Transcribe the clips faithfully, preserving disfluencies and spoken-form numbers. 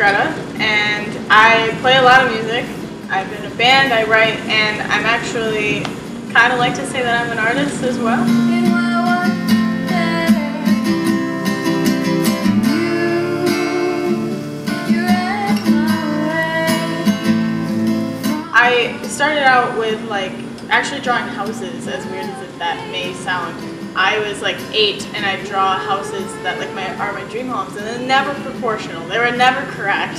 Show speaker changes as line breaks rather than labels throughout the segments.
Greta, and I play a lot of music. I'm in a band, I write, and I'm actually kind of like to say that I'm an artist as well. I started out with like actually drawing houses, as weird as it, that may sound. I was like eight and I'd draw houses that like my are my dream homes, and they're never proportional. They were never correct.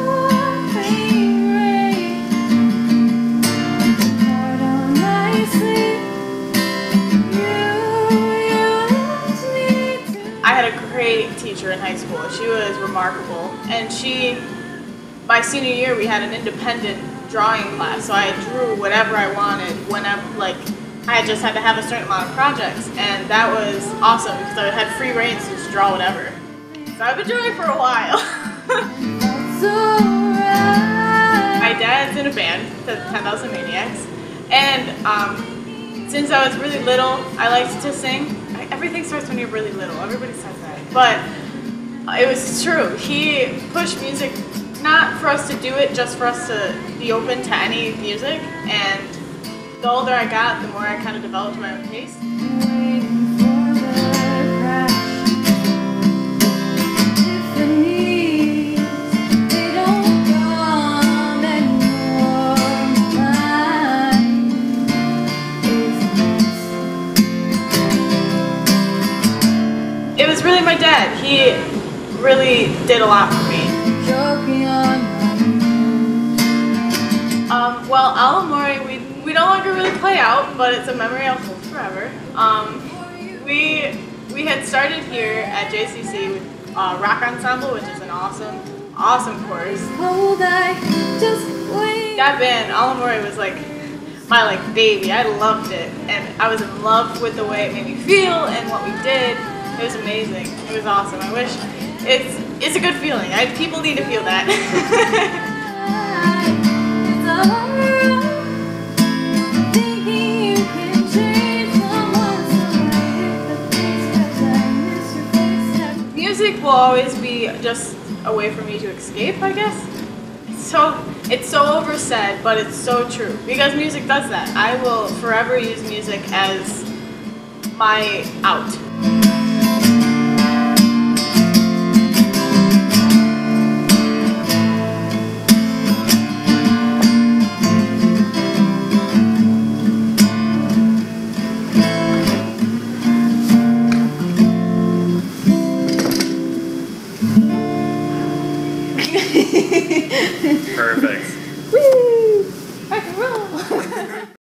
I had a great teacher in high school. She was remarkable, and she, by senior year, we had an independent drawing class, so I drew whatever I wanted whenever, like, I just had to have a certain amount of projects, and that was awesome because I had free reign to just draw whatever. So I've been drawing for a while. My dad's in a band, the ten thousand Maniacs, and um, since I was really little, I liked to sing. I, everything starts when you're really little, everybody says that, but it was true. He pushed music not for us to do it, just for us to be open to any music, and the older I got, the more I kind of developed my own taste. It was really my dad. He really did a lot for me. Um, well, Alamore, we, we no longer really play out, but it's a memory I'll hold forever. Um, we, we had started here at J C C with uh, Rock Ensemble, which is an awesome, awesome course. That band, Alamore, was like my like baby. I loved it, and I was in love with the way it made me feel and what we did. It was amazing. It was awesome. I wish it's it's a good feeling. I, people need to feel that. Music will always be just a way for me to escape, I guess. So it's so oversaid, but it's so true because music does that. I will forever use music as my out.
Perfect.
Woo! Rock and roll!